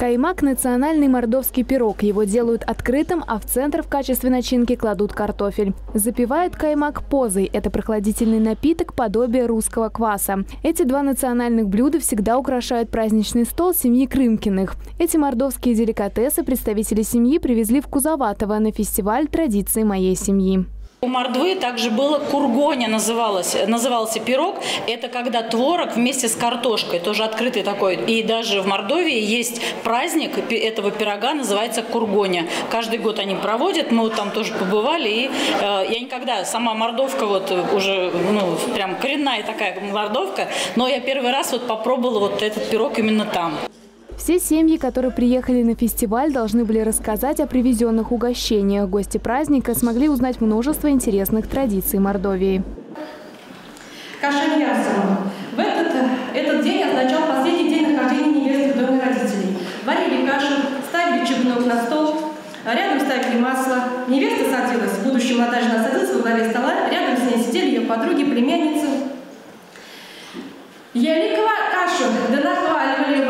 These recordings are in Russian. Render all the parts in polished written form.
Каймак – национальный мордовский пирог. Его делают открытым, а в центр в качестве начинки кладут картофель. Запивают каймак позой. Это прохладительный напиток, подобие русского кваса. Эти два национальных блюда всегда украшают праздничный стол семьи Крымкиных. Эти мордовские деликатесы представители семьи привезли в Кузоватово на фестиваль традиций моей семьи. У мордвы также было кургоня, назывался пирог. Это когда творог вместе с картошкой, тоже открытый такой. И даже в Мордовии есть праздник этого пирога, называется кургоня. Каждый год они проводят, мы вот там тоже побывали. И я никогда, сама мордовка, вот уже, прям коренная такая мордовка, но я первый раз вот попробовала вот этот пирог именно там. Все семьи, которые приехали на фестиваль, должны были рассказать о привезенных угощениях. Гости праздника смогли узнать множество интересных традиций Мордовии. Каша мясом. Этот день означал последний день нахождения невесты в доме родителей. Варили кашу, ставили чугунок на стол, рядом ставили масло. Невеста садилась, будущая молодая жена садилась во главе стола, рядом с ней сидели ее подруги, племянницы. Ели кашу, да нахваливали.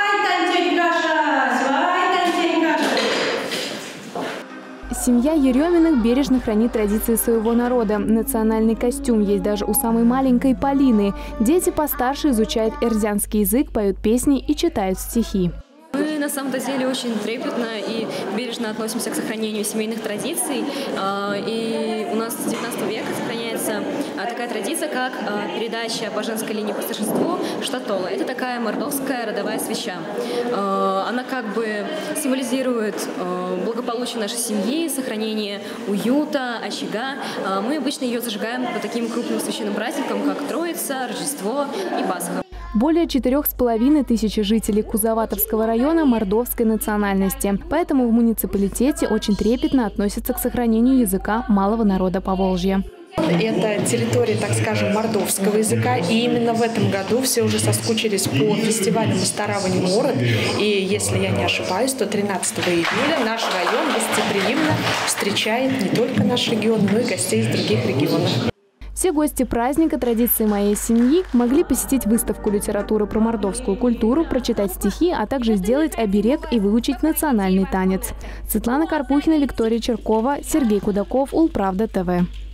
Семья Ереминых бережно хранит традиции своего народа. Национальный костюм есть даже у самой маленькой Полины. Дети постарше изучают эрзянский язык, поют песни и читают стихи. Мы на самом деле очень трепетно и бережно относимся к сохранению семейных традиций. И у нас с 19 века сохраняется такая традиция, как передача по женской линии по старшинству штатола. Это такая мордовская родовая свеча. Она как бы символизирует благополучие нашей семьи, сохранение уюта, очага. Мы обычно ее зажигаем по таким крупным священным праздникам, как Троица, Рождество и Пасха. Более 4500 жителей Кузоватовского района мордовской национальности. Поэтому в муниципалитете очень трепетно относятся к сохранению языка малого народа Поволжья. Это территория, так скажем, мордовского языка. И именно в этом году все уже соскучились по фестивалю «Мастаравань Мород». И если я не ошибаюсь, то 13 июля наш район гостеприимно встречает не только наш регион, но и гостей из других регионов. Все гости праздника «Традиции моей семьи» могли посетить выставку литературы про мордовскую культуру, прочитать стихи, а также сделать оберег и выучить национальный танец. Светлана Карпухина, Виктория Черкова, Сергей Кудаков, Улправда ТВ.